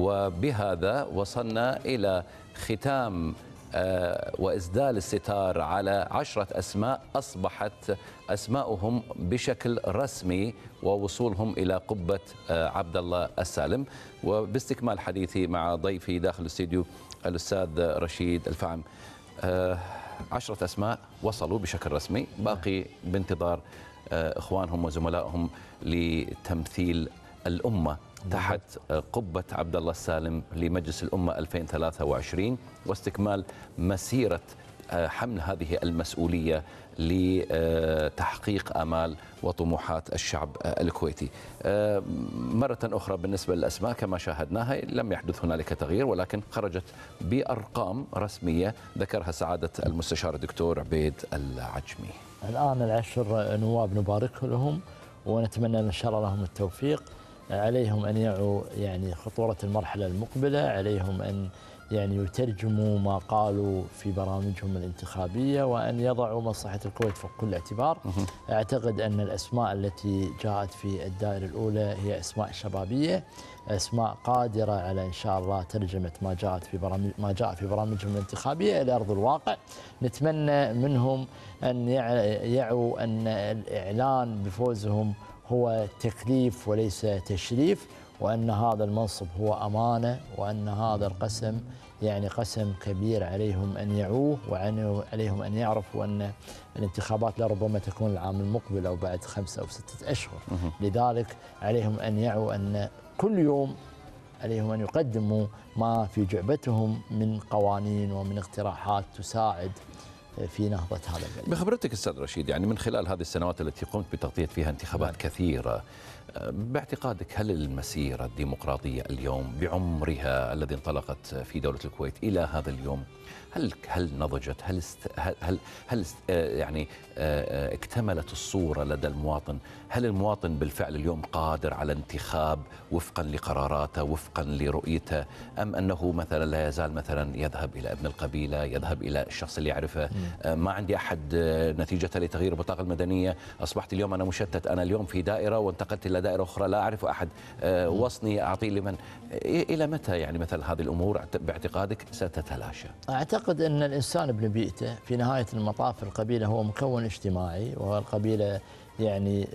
وبهذا وصلنا إلى ختام وإسدال الستار على 10 أسماء أصبحت أسماؤهم بشكل رسمي ووصولهم إلى قبة عبد الله السالم. وباستكمال حديثي مع ضيفي داخل الاستديو الأستاذ رشيد الفعم، 10 أسماء وصلوا بشكل رسمي، باقي بانتظار إخوانهم وزملائهم لتمثيل الأمة تحت قبة عبد الله السالم لمجلس الأمة 2023 واستكمال مسيرة حمل هذه المسؤولية لتحقيق آمال وطموحات الشعب الكويتي. مرة أخرى بالنسبة للأسماء كما شاهدناها لم يحدث هنالك تغيير، ولكن خرجت بأرقام رسمية ذكرها سعادة المستشار الدكتور عبيد العجمي. الآن ال10 نواب نبارك لهم ونتمنى إن شاء الله لهم التوفيق. عليهم أن يعوا يعني خطورة المرحلة المقبلة، عليهم أن يعني يترجموا ما قالوا في برامجهم الانتخابية وأن يضعوا مصلحة الكويت فوق كل اعتبار. أعتقد أن الأسماء التي جاءت في الدائرة الأولى هي أسماء شبابية، أسماء قادرة على إن شاء الله ترجمة ما جاء في برامجهم الانتخابية إلى أرض الواقع. نتمنى منهم أن يعوا أن الإعلان بفوزهم هو تكليف وليس تشريف، وأن هذا المنصب هو أمانة، وأن هذا القسم يعني قسم كبير عليهم أن يعوه، وعليهم أن يعرفوا أن الانتخابات لربما تكون العام المقبل أو بعد 5 أو 6 أشهر. لذلك عليهم أن يعوا أن كل يوم عليهم أن يقدموا ما في جعبتهم من قوانين ومن اقتراحات تساعد في نهضة هذا البلد. بخبرتك أستاذ رشيد، يعني من خلال هذه السنوات التي قمت بتغطية فيها انتخابات كثيرة، باعتقادك هل المسيرة الديمقراطية اليوم بعمرها الذي انطلقت في دولة الكويت إلى هذا اليوم هل نضجت؟ هل يعني اكتملت الصورة لدى المواطن؟ هل المواطن بالفعل اليوم قادر على انتخاب وفقا لقراراته وفقا لرؤيته، أم أنه مثلا لا يزال مثلا يذهب إلى ابن القبيلة، يذهب إلى الشخص اللي يعرفه؟ ما عندي أحد نتيجة لتغيير البطاقة المدنية، أصبحت اليوم أنا مشتت، أنا اليوم في دائرة وانتقلت إلى دائرة أخرى لا أعرف أحد، وصني أعطيه لمن؟ إلى متى يعني مثل هذه الأمور باعتقادك ستتلاشى؟ أعتقد أن الإنسان ابن بيئته في نهاية المطاف. القبيلة هو مكون اجتماعي، والقبيلة يعني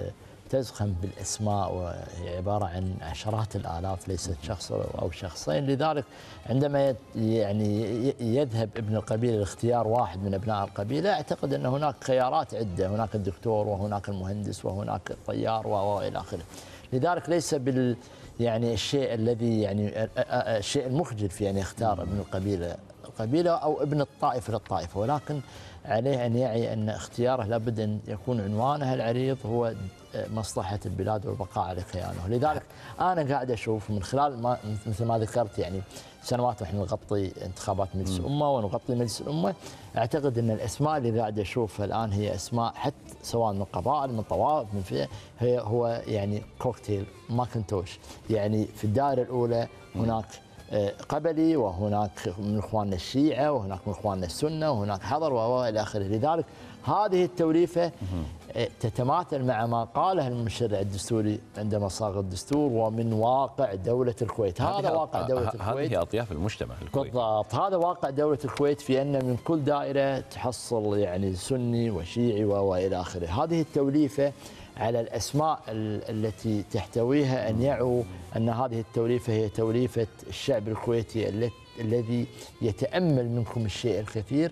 تزخم بالأسماء وهي عبارة عن عشرات الآلاف ليست شخص أو شخصين. لذلك عندما يعني يذهب ابن القبيلة لاختيار واحد من أبناء القبيلة، أعتقد أن هناك خيارات عدة، هناك الدكتور وهناك المهندس وهناك الطيار وإلى آخره. لذلك ليس يعني الشيء الذي يعني الشيء المخجل في أن يختار ابن القبيلة أو ابن الطائفة للطائفة، ولكن عليه أن يعي أن اختياره لابد أن يكون عنوانه العريض هو مصلحة البلاد والبقاء على كيانه. لذلك أنا قاعد أشوف من خلال مثل ما ذكرت يعني سنوات نحن نغطي انتخابات مجلس الأمة ونغطي مجلس الأمة، أعتقد أن الأسماء اللي قاعد أشوفها الآن هي أسماء حتى سواء من قبائل من طوائف من فئة، هو يعني كوكتيل ماكنتوش. يعني في الدائرة الأولى هناك قبلي، وهناك من اخواننا الشيعة، وهناك من اخواننا السنة، وهناك حضر والى اخره. لذلك هذه التوليفة تتماثل مع ما قاله المشرع الدستوري عندما صاغ الدستور، ومن واقع دولة الكويت. هذا واقع دولة الكويت، هذه أطياف المجتمع الكويتي بالضبط. هذا واقع دولة الكويت في أن من كل دائرة تحصل يعني سني وشيعي والى اخره. هذه التوليفة على الأسماء التي تحتويها أن يعوا أن هذه التوليفة هي توليفة الشعب الكويتي الذي يتأمل منكم الشيء الكثير،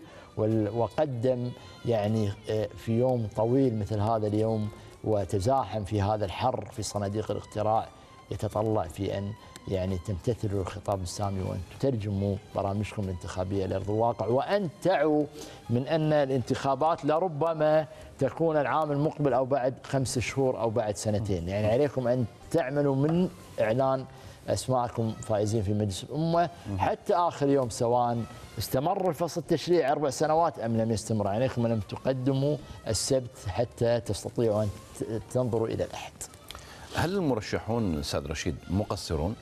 وقدم يعني في يوم طويل مثل هذا اليوم وتزاحم في هذا الحر في صناديق الاقتراع، يتطلع في أن يعني تمتثلوا الخطاب السامي وأن تترجموا برامجكم الانتخابية لأرض الواقع، وأن تعوا من أن الانتخابات لربما تكون العام المقبل أو بعد 5 شهور أو بعد 2 سنين. يعني عليكم أن تعملوا من إعلان أسماءكم فائزين في مجلس الأمة حتى آخر يوم، سواء استمر الفصل التشريعي 4 سنوات أم لم يستمر. عليكم أن تقدموا السبت حتى تستطيعوا أن تنظروا إلى الأحد. هل المرشحون أستاذ رشيد مقصرون؟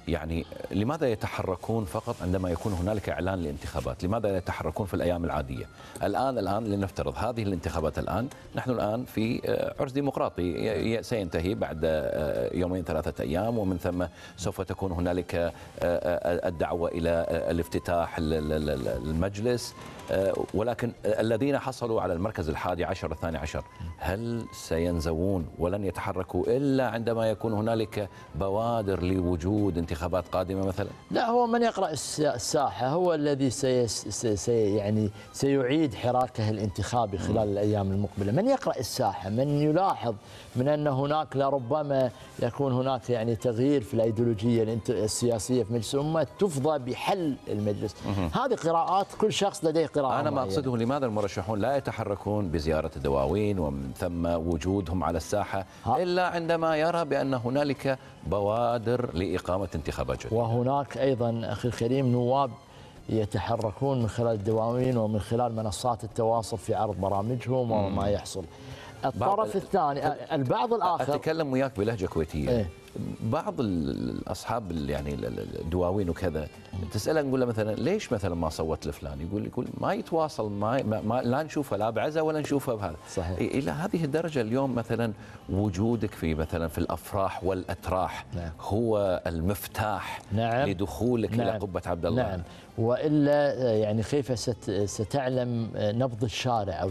يعني لماذا يتحركون فقط عندما يكون هنالك إعلان لانتخابات؟ لماذا لا يتحركون في الأيام العادية؟ الآن لنفترض هذه الانتخابات الآن، نحن الآن في عرس ديمقراطي سينتهي بعد يومين 3 أيام، ومن ثم سوف تكون هنالك الدعوة إلى الافتتاح المجلس، ولكن الذين حصلوا على المركز 11 و12 هل سينزوون ولن يتحركوا إلا عندما يكون هنالك بوادر لوجود انتخابات قادمة مثلا؟ لا، هو من يقرأ الساحة هو الذي يعني سيعيد حراكه الانتخابي خلال الأيام المقبلة. من يقرأ الساحة، من يلاحظ من أن هناك لربما يكون هناك يعني تغيير في الأيديولوجية السياسية في مجلس الأمة تفضى بحل المجلس. هذه قراءات، كل شخص لديه قراءة. أنا ما أقصده لماذا المرشحون لا يتحركون بزيارة الدواوين ومن ثم وجودهم على الساحة إلا عندما يرى بأن هنالك بوادر لإقامة انتخابات جديدة. وهناك أيضا أخي الكريم نواب يتحركون من خلال الدواوين ومن خلال منصات التواصل في عرض برامجهم وما يحصل. الطرف الثاني البعض الآخر، أتكلم وياك بلهجة كويتية. إيه؟ بعض الأصحاب يعني الدواوين وكذا تسأله نقول له مثلا ليش مثلا ما صوت لفلان؟ يقول ما يتواصل، ما لا نشوفه لا بعزة ولا نشوفه بهذا. صحيح. إلى هذه الدرجة اليوم مثلا وجودك في مثلا في الأفراح والأتراح نعم. هو المفتاح نعم. لدخولك نعم. إلى قبة عبد الله. نعم. وإلا يعني كيف ستعلم نبض الشارع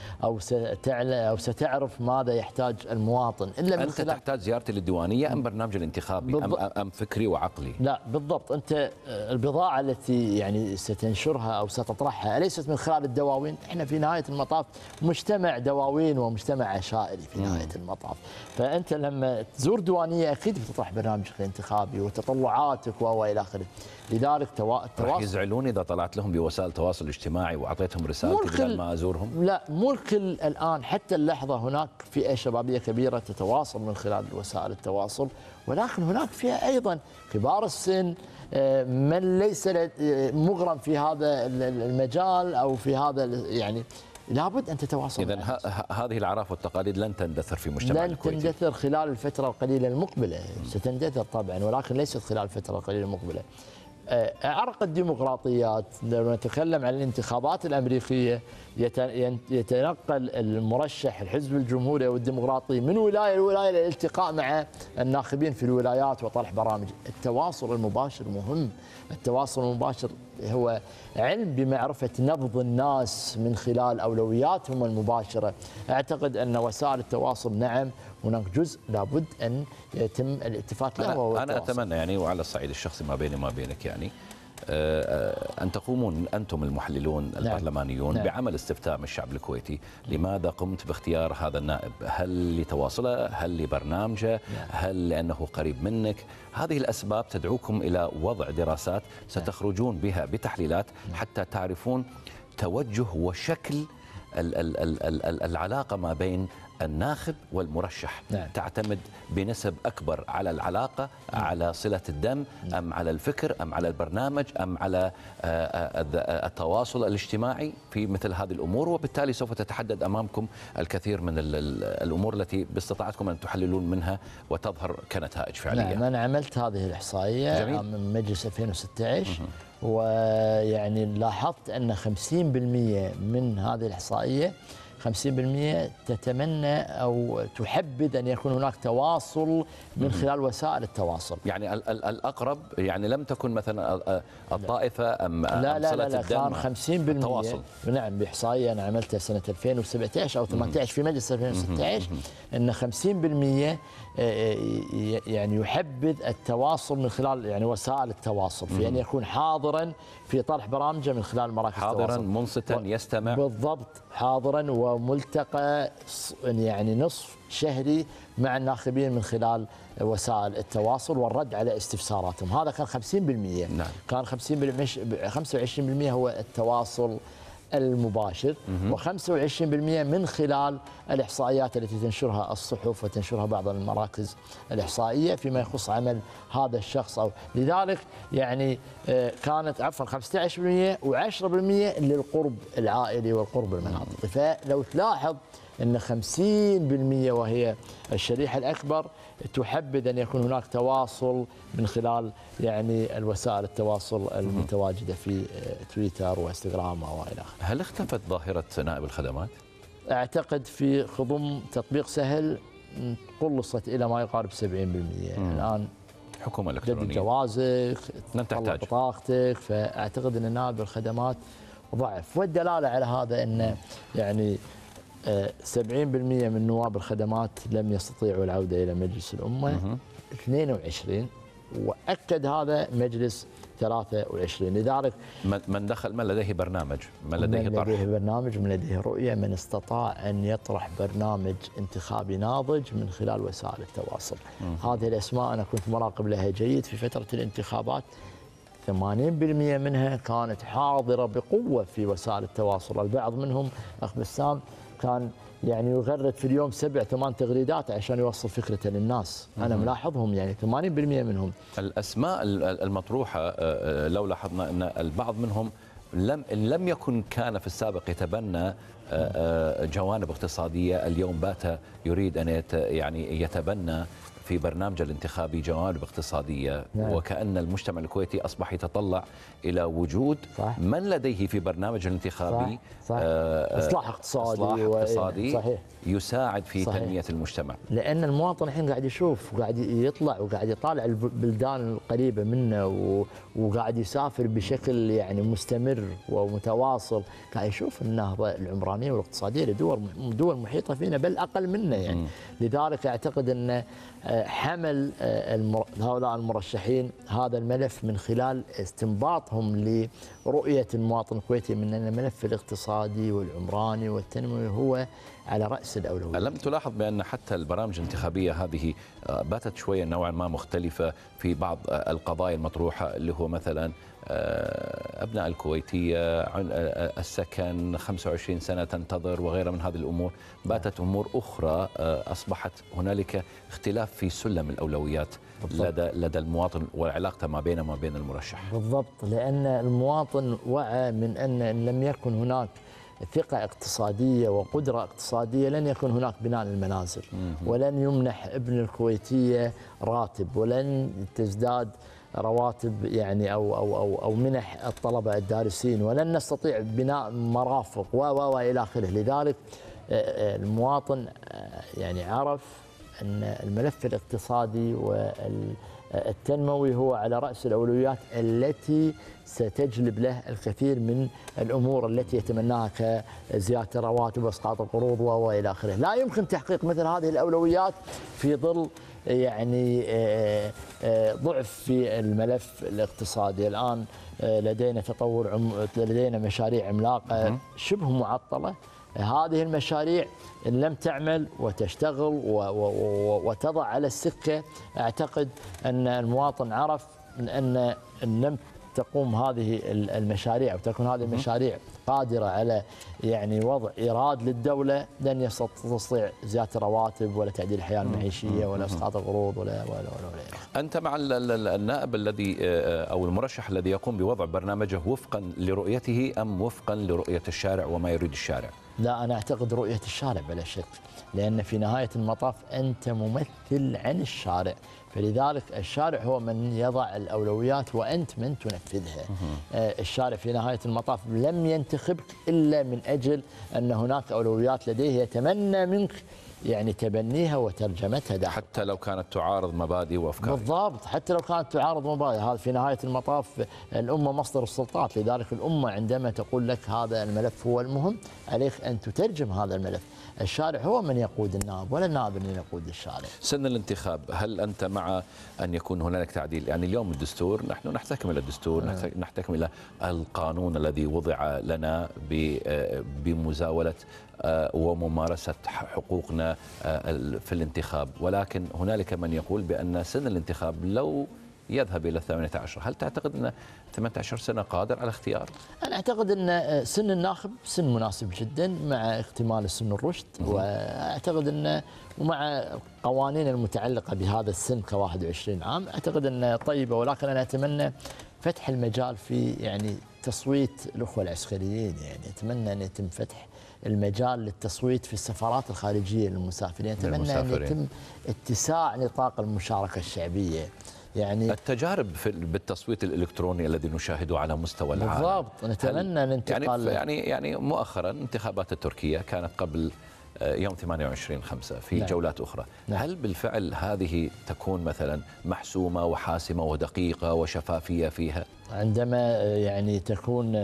أو ستعرف ماذا يحتاج المواطن إلا من أنت تحتاج زيارتي للديوانية أم برنامج الانتخابي أم فكري وعقلي؟ لا بالضبط، أنت البضاعة التي يعني ستنشرها أو ستطرحها أليست من خلال الدواوين؟ إحنا في نهاية المطاف مجتمع دواوين ومجتمع عشائري في نهاية المطاف، فأنت لما تزور ديوانية أكيد بتطرح برنامجك الانتخابي وتطلعاتك وإلى آخره. لذلك راح يزعلون إذا طلعت لهم بوسائل التواصل الاجتماعي وأعطيتهم رسالتي بدل ما أزورهم؟ لا، مو الكل الآن، حتى اللحظة هناك فئة شبابية كبيرة تتواصل من خلال وسائل التواصل، ولكن هناك فئة أيضا كبار السن، من ليس مغرم في هذا المجال أو في هذا يعني لابد أن تتواصل. إذن هذه الأعراف والتقاليد لن تندثر في مجتمعنا الكويتي؟ لن تندثر خلال الفترة القليلة المقبلة، ستندثر طبعا ولكن ليست خلال الفترة القليلة المقبلة. أعرق الديمقراطيات، لو نتكلم عن الانتخابات الأمريكية يتنقل المرشح الحزب الجمهوري أو الديمقراطي من ولاية لولاية للالتقاء مع الناخبين في الولايات وطرح برامج. التواصل المباشر مهم، التواصل المباشر هو علم بمعرفة نبض الناس من خلال أولوياتهم المباشرة. أعتقد أن وسائل التواصل نعم هناك جزء لابد أن يتم الالتفات له. أنا أتمنى يعني وعلى الصعيد الشخصي ما بيني وما بينك يعني أن تقومون أنتم المحللون البرلمانيون نعم. بعمل استفتاء من الشعب الكويتي. لماذا قمت باختيار هذا النائب؟ هل لتواصله؟ هل لبرنامجه؟ هل لأنه قريب منك؟ هذه الأسباب تدعوكم إلى وضع دراسات ستخرجون بها بتحليلات حتى تعرفون توجه وشكل العلاقة ما بين الناخب والمرشح. نعم. تعتمد بنسب أكبر على العلاقة، على صلة الدم، أم على الفكر، أم على البرنامج، أم على التواصل الاجتماعي في مثل هذه الأمور، وبالتالي سوف تتحدد أمامكم الكثير من الأمور التي باستطاعتكم أن تحللون منها وتظهر كنتائج فعلية. نعم، أنا عملت هذه الإحصائية من مجلس 2016 ويعني لاحظت أن 50% من هذه الإحصائية 50% تتمنى أو تحبذ أن يكون هناك تواصل من خلال وسائل التواصل. يعني الأقرب يعني لم تكن مثلا الطائفة أم صلة الدم؟ كان 50% التواصل. نعم، بإحصائية أنا عملتها سنة 2017 أو 18 في مجلس 2016 أن 50% يعني يحبذ التواصل من خلال يعني وسائل التواصل، في أن يكون حاضرا في طرح برامجه من خلال مراكز التواصل، حاضرا منصتا يستمع. بالضبط، حاضرا، وملتقى يعني نصف شهري مع الناخبين من خلال وسائل التواصل والرد على استفساراتهم. هذا كان 50%. نعم. كان 25% هو التواصل المباشر، و25% من خلال الإحصائيات التي تنشرها الصحف وتنشرها بعض المراكز الإحصائية فيما يخص عمل هذا الشخص. أو لذلك يعني كانت 15% و10% للقرب العائلي والقرب المناطقي. فلو تلاحظ أن 50% وهي الشريحة الأكبر تحبذ أن يكون هناك تواصل من خلال يعني الوسائل التواصل المتواجدة في تويتر وانستغرام وإلى آخره. هل اختفت ظاهرة نائب الخدمات؟ أعتقد في خضم تطبيق سهل قلصت إلى ما يقارب 70%. الآن حكومة جدد إلكترونية جوازك، لن تحتاج بطاقتك، فأعتقد أن نائب الخدمات ضعف. والدلالة على هذا أن يعني 70% من نواب الخدمات لم يستطيعوا العودة إلى مجلس الأمة. 22 وأكد هذا مجلس 23. لذلك من دخل، من لديه برنامج، من من لديه طرح، لديه برنامج، من لديه رؤية، من استطاع أن يطرح برنامج انتخابي ناضج من خلال وسائل التواصل. هذه الأسماء أنا كنت مراقب لها جيد في فترة الانتخابات. 80% منها كانت حاضرة بقوة في وسائل التواصل. البعض منهم أخ بسام كان يعني يغرد في اليوم 7-8 تغريدات عشان يوصل فكرة للناس. أنا ملاحظهم يعني 80% منهم. الأسماء المطروحة لو لاحظنا أن البعض منهم لم يكن كان في السابق يتبنى جوانب اقتصادية، اليوم بات يريد أن يعني يتبنى في برنامج الانتخابي جوانب اقتصادية. نعم. وكأن المجتمع الكويتي أصبح يتطلع إلى وجود صح. من لديه في برنامج الانتخابي صح. إصلاح اقتصادي صحيح. يساعد في صحيح. تنمية المجتمع. لأن المواطن الحين قاعد يشوف وقاعد يطلع وقاعد يطالع البلدان القريبة منه وقاعد يسافر بشكل يعني مستمر ومتواصل، قاعد يشوف النهضة العمرانية والاقتصادية لدول محيطة فينا بل أقل منا يعني. لذلك أعتقد أن حمل هؤلاء المرشحين هذا الملف من خلال استنباطهم لرؤية المواطن الكويتي من أن الملف الاقتصادي والعمراني والتنموي هو على رأس الأولوية. ألم تلاحظ بأن حتى البرامج الانتخابية هذه باتت شوية نوعا ما مختلفة في بعض القضايا المطروحة، اللي هو مثلا أبناء الكويتية، السكن، 25 سنة تنتظر وغيرها من هذه الأمور. باتت أمور أخرى أصبحت هنالك اختلاف في سلم الأولويات لدى المواطن وعلاقته ما بينه وما بين المرشح. بالضبط، لأن المواطن وعى من أن لم يكن هناك ثقة اقتصادية وقدرة اقتصادية لن يكون هناك بناء للمنازل، ولن يمنح ابن الكويتية راتب، ولن تزداد رواتب يعني أو منح الطلبة الدارسين، ولن نستطيع بناء مرافق وإلى آخره. لذلك المواطن يعني عرف أن الملف الاقتصادي والتنموي هو على رأس الأولويات التي ستجلب له الكثير من الأمور التي يتمناها كزيادة الرواتب وإسقاط القروض وإلى آخره. لا يمكن تحقيق مثل هذه الأولويات في ظل يعني ضعف في الملف الاقتصادي. الآن لدينا لدينا مشاريع عملاقة شبه معطلة. هذه المشاريع إن لم تعمل وتشتغل وتضع على السكة، أعتقد أن المواطن عرف أن لم تقوم هذه المشاريع أو تكون هذه المشاريع قادرة على يعني وضع إيراد للدولة، لن تستطيع زيادة الرواتب ولا تعديل الحياة المعيشية ولا إسقاط القروض ولا. أنت مع النائب الذي أو المرشح الذي يقوم بوضع برنامجه وفقا لرؤيته أم وفقا لرؤية الشارع وما يريد الشارع؟ لا، أنا أعتقد رؤية الشارع بلا شك، لأن في نهاية المطاف أنت ممثل عن الشارع، فلذلك الشارع هو من يضع الأولويات وأنت من تنفذها. الشارع في نهاية المطاف لم ينتخبك إلا من أجل أن هناك أولويات لديه يتمنى منك يعني تبنيها وترجمتها داخل. حتى لو كانت تعارض مبادئ وأفكار. بالضبط، حتى لو كانت تعارض مبادئ. هذا في نهاية المطاف الأمة مصدر السلطات، لذلك الأمة عندما تقول لك هذا الملف هو المهم عليك أن تترجم هذا الملف. الشارع هو من يقود النائب ولا النائب من يقود الشارع. سن الانتخاب، هل أنت مع أن يكون هنالك تعديل؟ يعني اليوم الدستور نحن نحتكم إلى الدستور، نحتكم إلى القانون الذي وضع لنا بمزاولة وممارسة حقوقنا في الانتخاب، ولكن هنالك من يقول بأن سن الانتخاب لو يذهب إلى 18. هل تعتقد أن 18 سنة قادر على اختيار؟ أنا أعتقد أن سن الناخب سن مناسب جدا مع اكتمال سن الرشد، وأعتقد أن ومع القوانين المتعلقة بهذا السن ك21 عام أعتقد أن طيبة، ولكن أنا أتمنى فتح المجال في يعني تصويت الأخوة العسكريين. يعني أتمنى أن يتم فتح المجال للتصويت في السفارات الخارجية للمسافرين. أتمنى أن يتم اتساع نطاق المشاركة الشعبية. يعني التجارب بالتصويت الالكتروني الذي نشاهده على مستوى العالم بالضبط، نتمنى الانتقال يعني مؤخرا انتخابات التركية كانت قبل يوم 28/5 في نعم. جولات أخرى. نعم. هل بالفعل هذه تكون مثلا محسومة وحاسمة ودقيقة وشفافية فيها؟ عندما يعني تكون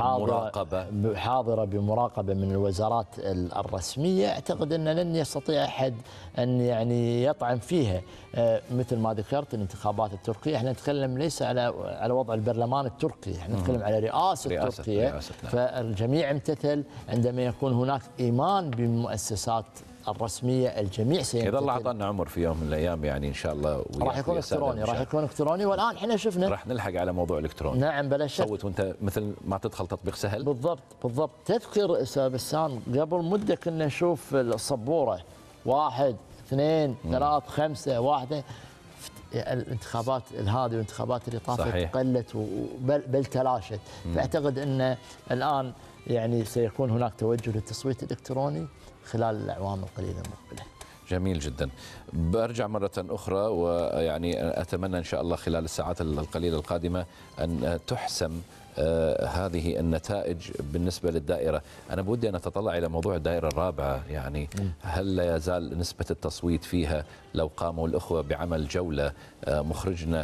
حاضرة بمراقبة من الوزارات الرسمية، أعتقد أن لن يستطيع أحد أن يعني يطعن فيها. مثل ما ذكرت الانتخابات التركية، احنا نتكلم ليس على وضع البرلمان التركي، احنا نتكلم على رئاسة تركيا. نعم. فالجميع امتثل. عندما يكون هناك إيمان بالمؤسسات الرسمية الجميع سيمتثل. إذا الله أعطانا عمر في يوم من الأيام يعني إن شاء الله راح يكون إلكتروني، والآن احنا شفنا راح نلحق على موضوع إلكتروني. نعم بلا شك. صوت وأنت مثل ما تدخل تطبيق سهل. بالضبط. تذكر أستاذ بسام قبل مدة كنا نشوف الصبورة 1 2 3 5 1. الانتخابات هذه والانتخابات اللي طافت قلت بل تلاشت. فأعتقد أن الآن يعني سيكون هناك توجه للتصويت الإلكتروني خلال الأعوام القليلة المقبلة. جميل جدا. برجع مرة أخرى ويعني أتمنى إن شاء الله خلال الساعات القليلة القادمة أن تحسم هذه النتائج بالنسبة للدائرة. أنا بودي أن أتطلع إلى موضوع الدائرة الرابعة، يعني هل لا يزال نسبة التصويت فيها لو قاموا الأخوة بعمل جولة مخرجنا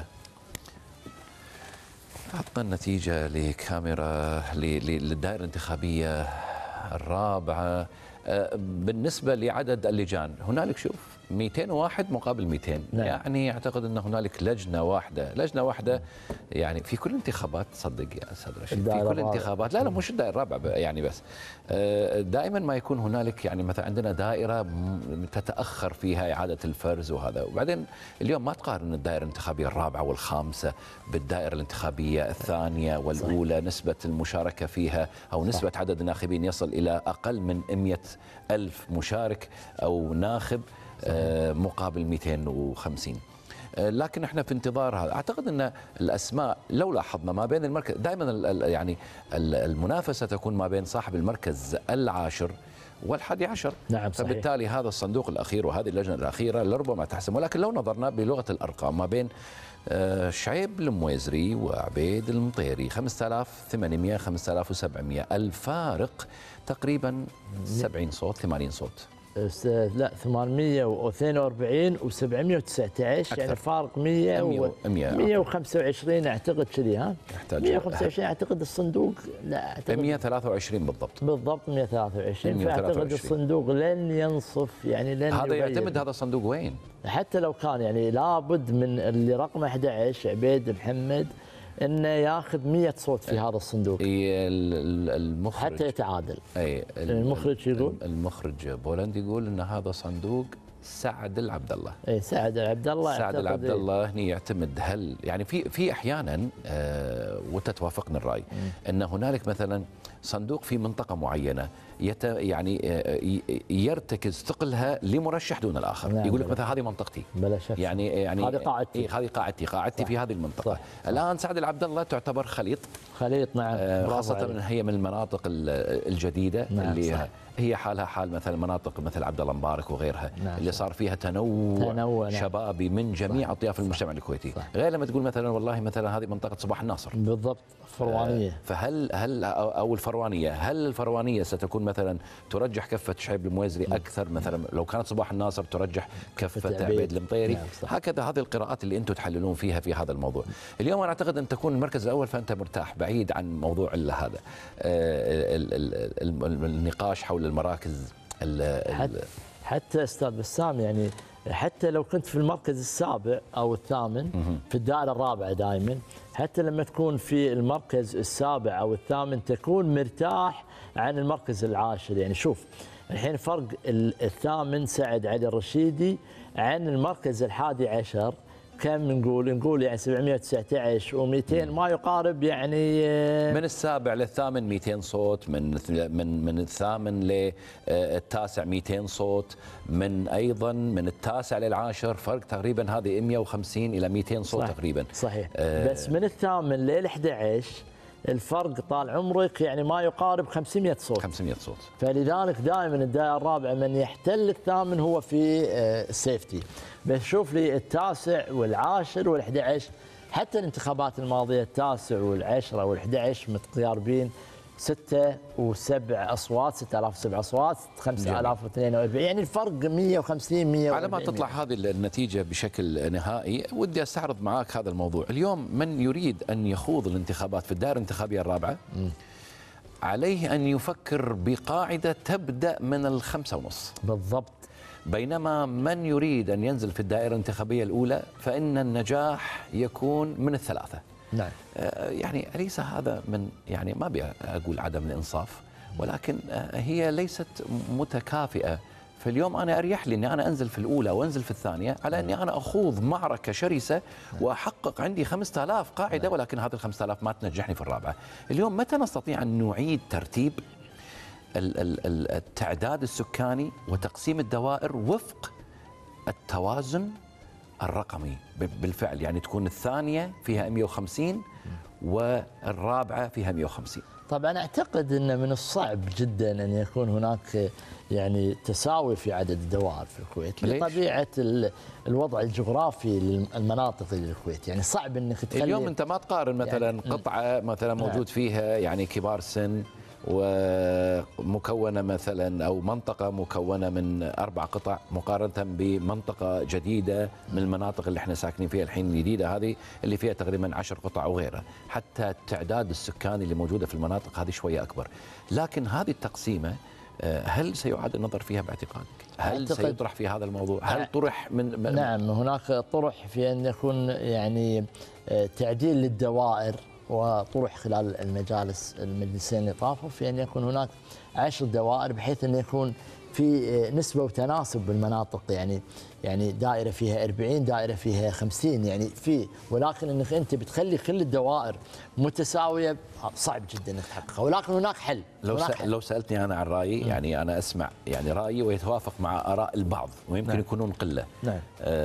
عطنا النتيجة لكاميرا للدائرة الانتخابية الرابعة بالنسبة لعدد اللجان. هنالك شوف 201 مقابل 200. نعم. يعني أعتقد أن هنالك لجنة واحدة يعني في كل انتخابات. صدق يا أستاذ رشيد في كل انتخابات، لا مش الدائرة الرابعة يعني، بس دائما ما يكون هنالك يعني مثلا عندنا دائرة تتأخر فيها إعادة الفرز وهذا. وبعدين اليوم ما تقارن الدائرة الانتخابية الرابعة والخامسة بالدائرة الانتخابية الثانية والأولى. صحيح. نسبة المشاركة فيها أو نسبة عدد الناخبين يصل إلى أقل من 100,000 مشارك أو ناخب مقابل 250. لكن احنا في انتظار هذا. اعتقد ان الاسماء لو لاحظنا ما بين المركز دائما يعني المنافسه تكون ما بين صاحب المركز العاشر وال11. نعم صحيح. فبالتالي هذا الصندوق الاخير وهذه اللجنه الاخيره لربما تحسم. ولكن لو نظرنا بلغه الارقام ما بين شعيب المويزري وعبيد المطيري 5800 5700 الفارق تقريبا 70 صوت 80 صوت. لا 842 و719 يعني فارق 125 اعتقد كذي. ها 125 اعتقد الصندوق لا اعتقد 123 بالضبط 123. فاعتقد الصندوق لن ينصف يعني لن هذا يعتمد هذا الصندوق وين حتى لو كان يعني لابد من اللي رقم 11 عبيد محمد انه ياخذ 100 صوت في هذا الصندوق المخرج حتى يتعادل. اي المخرج يقول المخرج بولند يقول ان هذا صندوق سعد العبد الله. اي سعد العبد الله. سعد العبد الله هني يعتمد هل يعني في احيانا وتتوافقني الراي ان هنالك مثلا صندوق في منطقه معينه يعني يرتكز ثقلها لمرشح دون الاخر. نعم. يقول لك مثلا هذه منطقتي بلا شك يعني هذه قاعدتي هذه قاعدتي في هذه المنطقه. صح. الان سعد العبد الله تعتبر خليط نعم خاصه من هي من المناطق الجديده. نعم. اللي صح. هي حالها حال مثلا مناطق مثل عبد الله مبارك وغيرها. نعم. اللي صار فيها تنوع شبابي من جميع اطياف المجتمع الكويتي. صح. غير لما تقول مثلا والله مثلا هذه منطقه صباح الناصر بالضبط فروانيه. فهل او الفروانيه هل الفروانيه ستكون مثلا ترجح كفه شعيب المويزري اكثر مثلا لو كانت صباح الناصر ترجح كفه عبيد المطيري. نعم. هكذا هذه القراءات اللي انتم تحللون فيها في هذا الموضوع. اليوم انا اعتقد ان تكون المركز الاول فانت مرتاح بعيد عن موضوع هذا النقاش حول المراكز. حتى استاذ بسام يعني حتى لو كنت في المركز السابع او الثامن في الدائره الرابعه دائما حتى لما تكون في المركز السابع او الثامن تكون مرتاح عن المركز العاشر. يعني شوف الحين فرق الثامن سعد علي الرشيدي عن المركز ال11 كم نقول يعني 719 و200 ما يقارب يعني من السابع للثامن 200 صوت من الثامن للتاسع 200 صوت ايضا من التاسع للعاشر فرق تقريبا هذه 150 الى 200 صوت. صحيح. تقريبا صحيح. بس من الثامن لل11 الفرق طال عمرك يعني ما يقارب 500 صوت. 500 صوت. فلذلك دائما الدائره الرابعه من يحتل الثامن هو في السيفتي. بس شوف لي التاسع والعاشر وال11، حتى الانتخابات الماضيه التاسع والعشره وال11 متقاربين 6 و7 اصوات، 6007 اصوات، 5042، يعني الفرق 150 140. على ما تطلع هذه النتيجه بشكل نهائي ودي استعرض معك هذا الموضوع. اليوم من يريد ان يخوض الانتخابات في الدائره الانتخابيه الرابعه عليه ان يفكر بقاعده تبدا من 5.5 بالضبط. بينما من يريد ان ينزل في الدائره الانتخابيه الاولى فان النجاح يكون من 3. نعم. يعني أليس هذا من يعني ما أبي أقول عدم الإنصاف، ولكن هي ليست متكافئة. فاليوم أنا أريح لي أني أنا أنزل في الأولى وأنزل في الثانية على أني أنا أخوض معركة شرسة وأحقق عندي 5000 قاعدة، ولكن هذه 5000 ما تنجحني في الرابعة. اليوم متى نستطيع أن نعيد ترتيب التعداد السكاني وتقسيم الدوائر وفق التوازن الرقمي بالفعل؟ يعني تكون الثانية فيها 150 والرابعة فيها 150. طبعا أعتقد أن من الصعب جدا أن يكون هناك يعني تساوي في عدد الدوائر في الكويت لطبيعة الوضع الجغرافي للمناطق للكويت. يعني صعب أنك تخلي اليوم أنت ما تقارن مثلا يعني قطعة مثلا موجود فيها يعني كبار سن ومكونة مثلا أو منطقة مكونة من 4 قطع مقارنة بمنطقة جديدة من المناطق اللي احنا ساكنين فيها الحين الجديدة هذه اللي فيها تقريبا 10 قطع وغيرها. حتى التعداد السكاني اللي موجودة في المناطق هذه شوية أكبر. لكن هذه التقسيمة هل سيعاد النظر فيها باعتقادك؟ هل سيطرح في هذا الموضوع؟ هل طرح من نعم، هناك طرح في أن يكون يعني تعديل للدوائر، وطرح خلال المجلسين اللي طافوا في أن يكون هناك 10 دوائر بحيث أن يكون في نسبة وتناسب بالمناطق. يعني دائرة فيها 40 دائرة فيها 50 يعني ولكن أنك أنت بتخلي كل الدوائر متساوية صعب جدا أنك تحققها، ولكن هناك حل. لو سألتني أنا عن رأيي يعني أنا أسمع يعني رأيي ويتوافق مع آراء البعض ويمكن نعم. يكونون قلة. نعم.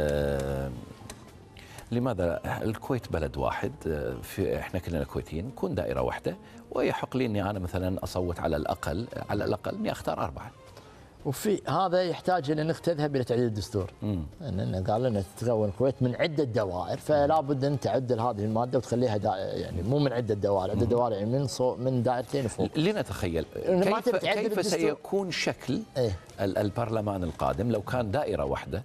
لماذا الكويت بلد واحد، احنا كلنا كويتيين، نكون دائره واحده ويحق لي اني انا مثلا اصوت على الاقل اني اختار 4. وفي هذا يحتاج الى انك تذهب الى تعديل الدستور. لان قال لنا تتكون الكويت من عده دوائر، فلا بد ان تعدل هذه الماده وتخليها يعني مو من عده دوائر، عده دوائر يعني من دائرتين وفوق. لنتخيل كيف سيكون شكل البرلمان القادم لو كان دائره واحده،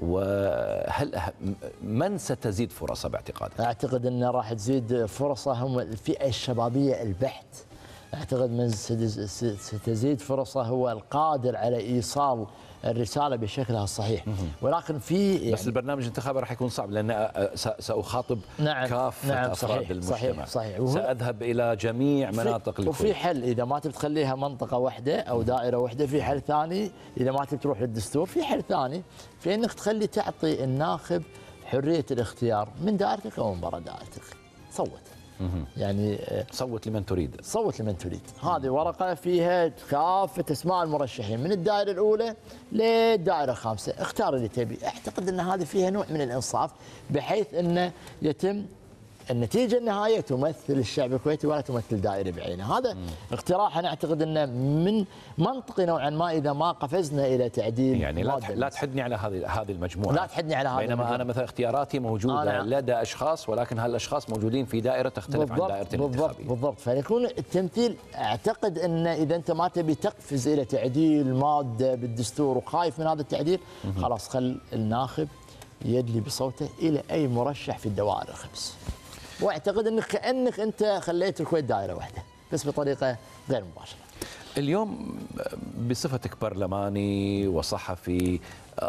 وهل من ستزيد فرصه باعتقادك؟ اعتقد ان راح تزيد فرصه هم الفئه الشبابيه البحت. اعتقد من ستزيد فرصه هو القادر على ايصال الرساله بشكلها الصحيح. ولكن في يعني بس البرنامج الانتخابي راح يكون صعب لان ساخاطب كافه افراد المجتمع. صحيح. ساذهب الى جميع مناطق الكويت. وفي حل اذا ما تبي تخليها منطقه واحده او دائره واحده، في حل ثاني. اذا ما تبي تروح للدستور في حل ثاني في انك تعطي الناخب حريه الاختيار من دائرتك او من برا دائرتك. صوت يعني صوت لمن تريد. صوت لمن تريد. هذه ورقة فيها كافة اسماء المرشحين من الدائرة الأولى للدائرة الخامسة، اختار اللي تبي. اعتقد ان هذه فيها نوع من الانصاف بحيث انه يتم النتيجة النهائية تمثل الشعب الكويتي ولا تمثل دائرة بعينها. هذا اقتراح أنا أعتقد أنه من منطقي نوعا ما إذا ما قفزنا إلى تعديل. يعني لا تحدني على هذه المجموعة. لا تحدني على هذه بينما أنا مثلا اختياراتي موجودة لدى أشخاص، ولكن هالأشخاص موجودين في دائرة تختلف عن دائرة الانتخابية. بالضبط. فيكون التمثيل أعتقد أن إذا أنت ما تبي تقفز إلى تعديل مادة بالدستور وخايف من هذا التعديل، خلاص خل الناخب يدلي بصوته إلى أي مرشح في الدوائر الخمس. واعتقد انك كانك انت خليت الكويت دائره واحده بس بطريقه غير مباشره. اليوم بصفتك برلماني وصحفي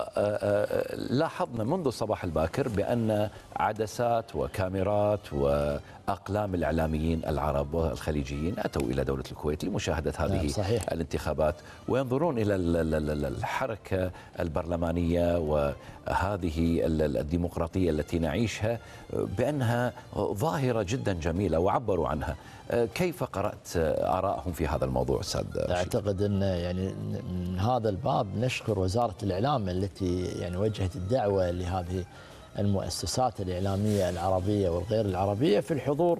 لاحظنا منذ الصباح الباكر بأن عدسات وكاميرات وأقلام الإعلاميين العرب والخليجيين أتوا إلى دولة الكويت لمشاهدة هذه صحيح. الانتخابات وينظرون إلى الحركة البرلمانية وهذه الديمقراطية التي نعيشها بأنها ظاهرة جدا جميلة وعبروا عنها. كيف قرأت آرائهم في هذا الموضوع أستاذ؟ أعتقد أن يعني من هذا الباب نشكر وزارة الإعلام التي يعني وجهت الدعوة لهذه المؤسسات الإعلامية العربية والغير العربية في الحضور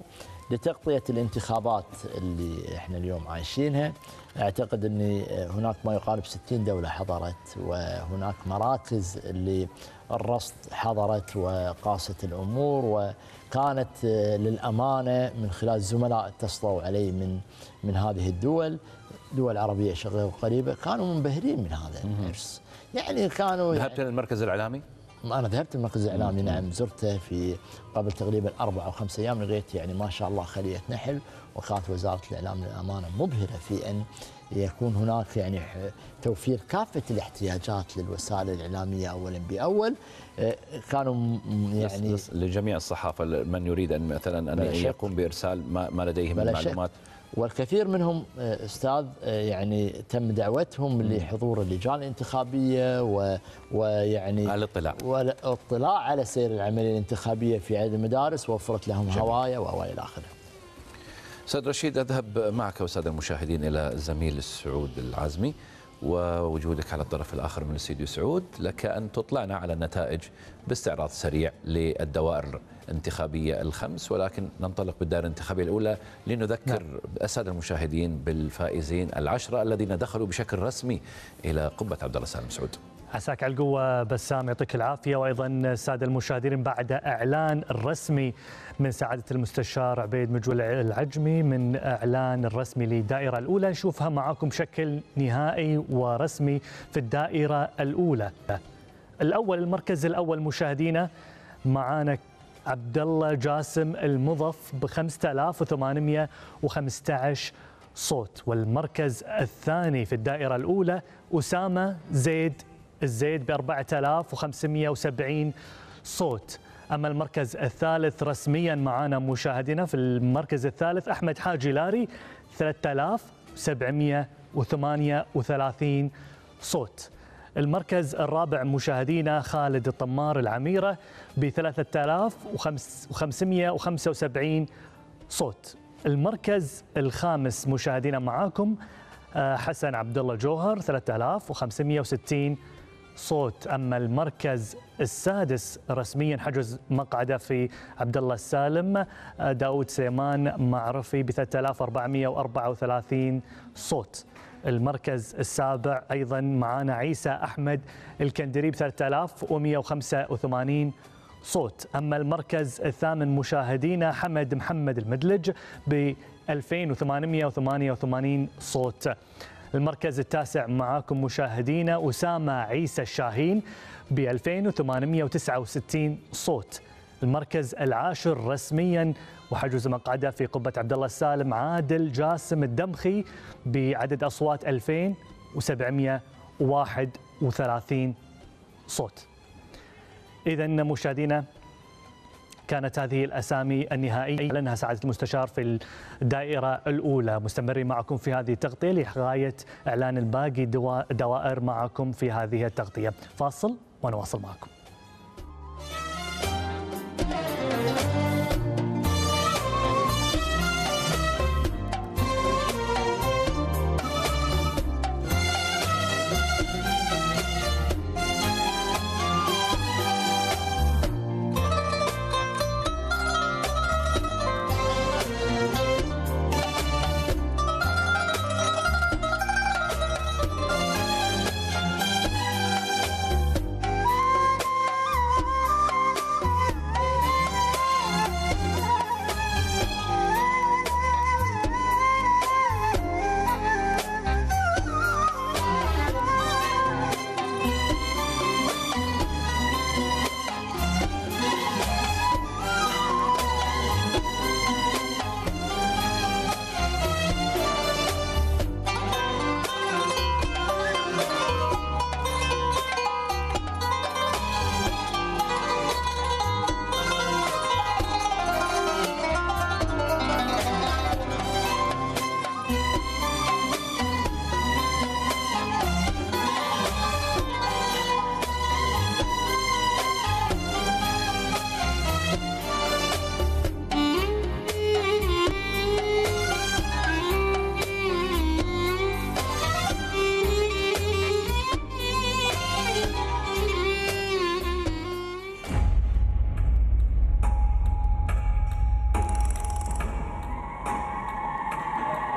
لتغطية الانتخابات اللي احنا اليوم عايشينها. اعتقد ان هناك ما يقارب 60 دولة حضرت، وهناك مراكز اللي الرصد حضرت وقاست الامور، وكانت للامانه من خلال زملاء اتصلوا علي من هذه الدول، دول عربيه شقيقه وقريبه، كانوا منبهرين من هذا الحرص. يعني كانوا ذهبت للمركز الاعلامي؟ أنا ذهبت المركز الإعلامي، نعم، زرته في قبل تقريبا 4 أو 5 أيام. لقيت يعني ما شاء الله خلية نحل، وكانت وزارة الإعلام للأمانة مبهرة في أن يكون هناك يعني توفير كافة الاحتياجات للوسائل الإعلامية أولا بأول. كانوا يعني لجميع الصحافة من يريد أن مثلا أن يقوم بإرسال ما لديه من معلومات، والكثير منهم استاذ يعني تم دعوتهم لحضور اللجان الانتخابيه ويعني والاطلاع على سير العمليه الانتخابيه في عدد المدارس، ووفرت لهم هوايه والى اخره. استاذ رشيد، اذهب معك والساده المشاهدين الى الزميل سعود العزمي، ووجودك على الطرف الاخر من الاستديو. سعود، لك ان تطلعنا على النتائج باستعراض سريع للدوائر الانتخابيه الخمس، ولكن ننطلق بالدائره الانتخابيه الاولى لنذكر الساده المشاهدين بالفائزين ال10 الذين دخلوا بشكل رسمي الى قبه عبد الله سالم. سعود، عساك على القوة بسام، يعطيك العافية. وأيضا السادة المشاهدين، بعد إعلان الرسمي من سعادة المستشار عبيد مجول العجمي من إعلان الرسمي للدائرة الأولى، نشوفها معاكم بشكل نهائي ورسمي في الدائرة الأولى. الأول، المركز الأول مشاهدينا، معانا عبد الله جاسم المضف ب 5815 صوت. والمركز الثاني في الدائرة الأولى أسامة الزيد ب 4570 صوت. أما المركز الثالث رسميا معنا مشاهدينا، في المركز الثالث أحمد حاجي لاري 3738 صوت. المركز الرابع مشاهدينا خالد الطمار العميرة ب 3575 صوت. المركز الخامس مشاهدينا معاكم حسن عبد الله جوهر 3560 صوت. أما المركز السادس رسميا حجز مقعده في عبد الله السالم داود سليمان معرفي ب 3434 صوت. المركز السابع أيضا معنا عيسى أحمد الكندري ب 3185 صوت. أما المركز الثامن مشاهدينا حمد محمد المدلج ب 2888 صوت. المركز التاسع معاكم مشاهدينا أسامة عيسى الشاهين ب 2869 صوت. المركز العاشر رسميا وحجز مقعده في قبة عبد الله السالم عادل جاسم الدمخي بعدد أصوات 2731 صوت. إذن مشاهدينا، كانت هذه الأسامي النهائية أعلنها سعادة المستشار في الدائرة الأولى. مستمرين معكم في هذه التغطية لغاية إعلان الباقي دوائر معكم في هذه التغطية. فاصل ونواصل معكم.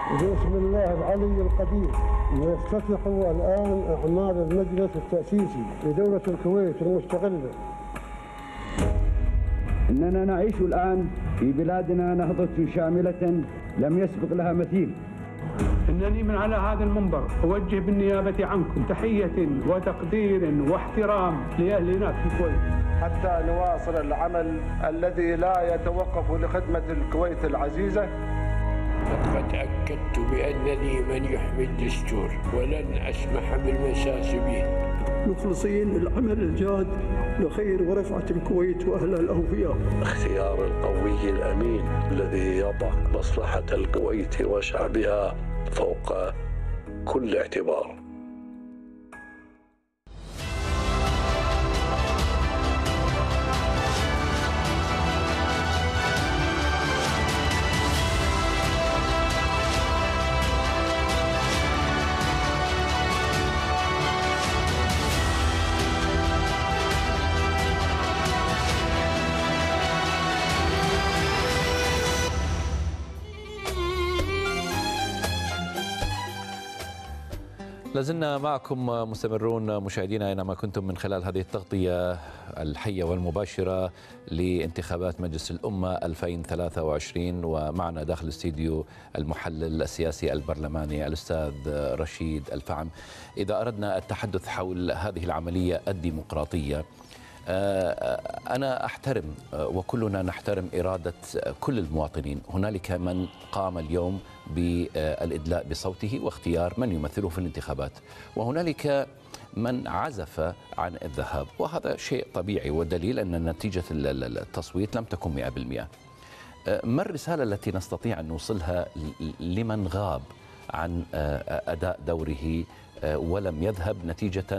بسم الله العلي القدير يفتتح الآن أعمال المجلس التأسيسي لدولة الكويت المستقلة. إننا نعيش الآن في بلادنا نهضة شاملة لم يسبق لها مثيل. إنني من على هذا المنبر أوجه بالنيابة عنكم تحية وتقدير واحترام لأهلنا في الكويت حتى نواصل العمل الذي لا يتوقف لخدمة الكويت العزيزة. لقد تأكدت بأنني من يحمي الدستور ولن أسمح بالمساس به. مخلصين للعمل الجاد لخير ورفعة الكويت وأهلها الأوفياء. اختيار القوي الأمين الذي يضع مصلحة الكويت وشعبها فوق كل اعتبار. لازلنا معكم مستمرون مشاهدينا أينما كنتم من خلال هذه التغطية الحية والمباشرة لانتخابات مجلس الأمة 2023 ومعنا داخل الاستديو المحلل السياسي البرلماني الأستاذ رشيد الفعم. إذا أردنا التحدث حول هذه العملية الديمقراطية، أنا أحترم وكلنا نحترم إرادة كل المواطنين. هنالك من قام اليوم بالإدلاء بصوته واختيار من يمثله في الانتخابات، وهنالك من عزف عن الذهاب، وهذا شيء طبيعي ودليل أن نتيجة التصويت لم تكن 100%. ما الرسالة التي نستطيع أن نوصلها لمن غاب عن أداء دوره ولم يذهب نتيجة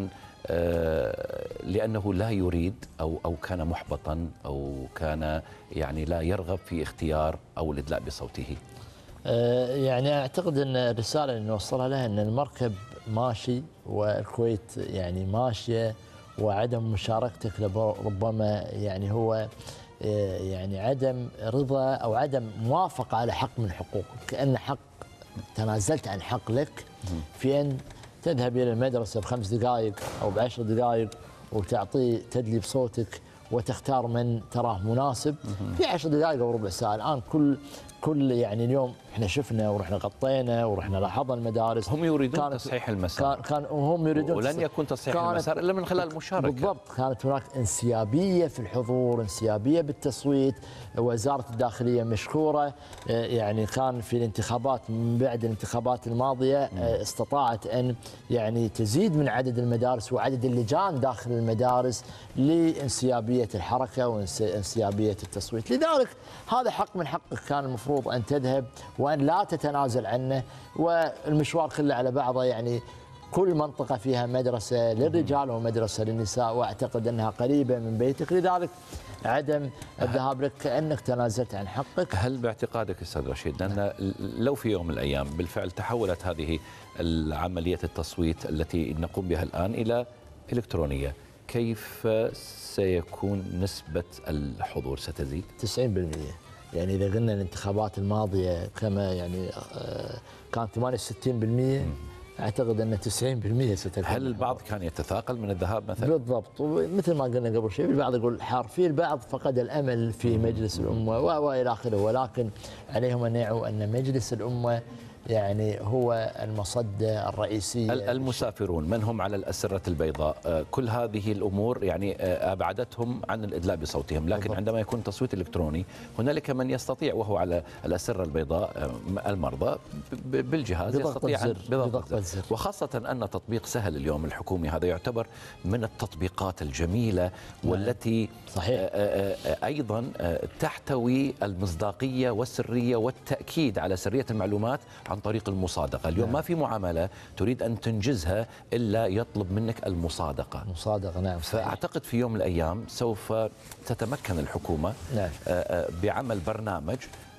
لأنه لا يريد أو كان محبطا أو كان يعني لا يرغب في اختيار أو الإدلاء بصوته؟ يعني أعتقد أن الرسالة اللي نوصلها لها أن المركب ماشي والكويت يعني ماشية، وعدم مشاركتك ربما يعني هو يعني عدم رضا أو عدم موافقة على حق من حقوقك، كأن حق تنازلت عن حق لك في أن تذهب إلى المدرسة ب5 دقائق أو ب10 دقائق وتعطي تدلي بصوتك وتختار من تراه مناسب في 10 دقائق أو ربع ساعة. الآن كل يعني اليوم احنا شفنا ورحنا غطينا ورحنا لاحظنا المدارس هم يريدون تصحيح المسار، هم يريدون ولن يكون تصحيح المسار الا من خلال المشاركه. بالضبط، كانت هناك انسيابيه في الحضور، انسيابيه بالتصويت. وزاره الداخليه مشكوره، يعني كان في الانتخابات من بعد الانتخابات الماضيه استطاعت ان يعني تزيد من عدد المدارس وعدد اللجان داخل المدارس لانسيابيه الحركه وانسيابيه التصويت. لذلك هذا حق من حقك، كان المفروض ان تذهب وأن لا تتنازل عنه. والمشوار كله على بعضه، يعني كل منطقة فيها مدرسة للرجال ومدرسة للنساء، وأعتقد أنها قريبة من بيتك، لذلك عدم الذهاب لك كأنك تنازلت عن حقك. هل باعتقادك أستاذ رشيد أن لو في يوم من الأيام بالفعل تحولت هذه العملية التصويت التي نقوم بها الآن إلى إلكترونية، كيف سيكون نسبة الحضور؟ ستزيد 90%. يعني إذا قلنا الانتخابات الماضية كما يعني كانت 68%، أعتقد أن 90% ستكون. هل البعض كان يتثاقل من الذهاب مثلا؟ بالضبط، ومثل ما قلنا قبل شوي البعض يقول حار، في البعض فقد الأمل في مجلس الأمة وإلى آخره، ولكن عليهم أن يعوا أن مجلس الأمة يعني هو المصدة الرئيسية. المسافرون من هم على الأسرة البيضاء، كل هذه الأمور يعني أبعدتهم عن الإدلاء بصوتهم، لكن بالضبط. عندما يكون تصويت إلكتروني هنالك من يستطيع وهو على الأسرة البيضاء المرضى بالجهاز يستطيع بضغط الزر. وخاصة أن تطبيق سهل اليوم الحكومي هذا يعتبر من التطبيقات الجميلة والتي صحيح. أيضا تحتوي المصداقية والسرية والتأكيد على سرية المعلومات عن طريق المصادقة. اليوم ما في معاملة تريد أن تنجزها إلا يطلب منك المصادقة. مصادقة، نعم. فأعتقد في يوم من الأيام سوف تتمكن الحكومة بعمل برنامج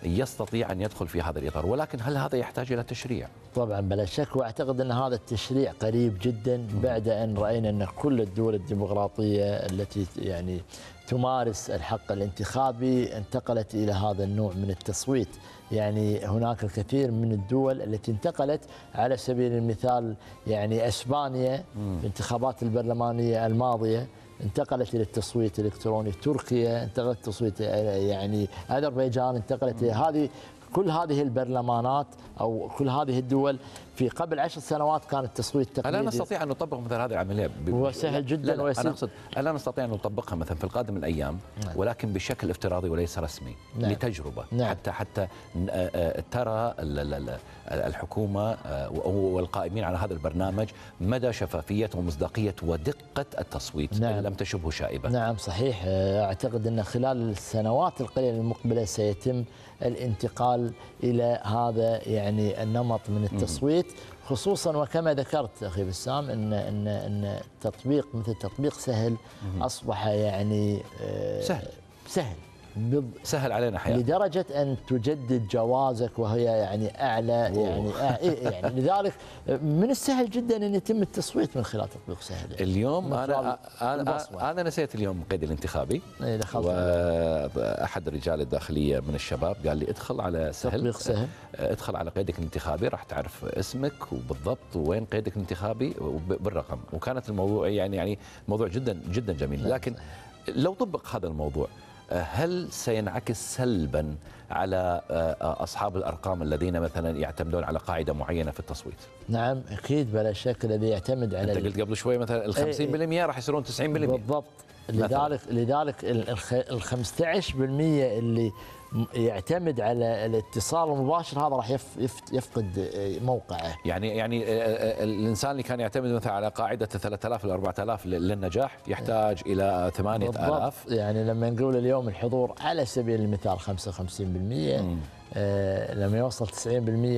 يستطيع أن يدخل في هذا الإطار، ولكن هل هذا يحتاج إلى تشريع؟ طبعا بلا شك، واعتقد ان هذا التشريع قريب جدا بعد ان راينا ان كل الدول الديمقراطيه التي يعني تمارس الحق الانتخابي انتقلت الى هذا النوع من التصويت. يعني هناك الكثير من الدول التي انتقلت، على سبيل المثال يعني اسبانيا في الانتخابات البرلمانيه الماضيه انتقلت الى التصويت الالكتروني، تركيا انتقلت التصويت، يعني اذربيجان انتقلت الى هذه. كل هذه البرلمانات او كل هذه الدول في قبل 10 سنوات كان التصويت تقليدي. ألا نستطيع ان نطبق مثل هذه العمليه؟ هو سهل جدا ويسير. انا اقصد الا نستطيع ان نطبقها مثلا في القادم الايام، ولكن بشكل افتراضي وليس رسمي، لتجربه، حتى ترى الحكومه والقائمين على هذا البرنامج مدى شفافيه ومصداقيه ودقه التصويت. إن لم تشبه شائبه. نعم صحيح. اعتقد ان خلال السنوات القليله المقبله سيتم الانتقال الى هذا يعني النمط من التصويت، خصوصا وكما ذكرت اخي بسام ان تطبيق مثل تطبيق سهل اصبح يعني سهل علينا حياتنا لدرجه ان تجدد جوازك وهي يعني اعلى يعني لذلك من السهل جدا ان يتم التصويت من خلال تطبيق سهل. اليوم انا نسيت اليوم قيد الانتخابي، واحد رجال الداخليه من الشباب قال لي ادخل على سهل، تطبيق سهل، ادخل على قيدك الانتخابي راح تعرف اسمك وبالضبط وين قيدك الانتخابي بالرقم. وكانت الموضوع يعني موضوع جدا جدا جميل. لكن لو طبق هذا الموضوع هل سينعكس سلبا على أصحاب الأرقام الذين مثلا يعتمدون على قاعدة معينة في التصويت؟ نعم أكيد بلا شك. الذي يعتمد على أنت قلت قبل شوي مثلا ال 50% راح يصيرون 90%. بالضبط. لذلك ال 15% اللي يعتمد على الاتصال المباشر هذا راح يفقد موقعه. يعني الانسان اللي كان يعتمد مثلا على قاعده 3000 ل 4000 للنجاح يحتاج الى 8000. يعني لما نقول اليوم الحضور على سبيل المثال 55%، لما يوصل 90%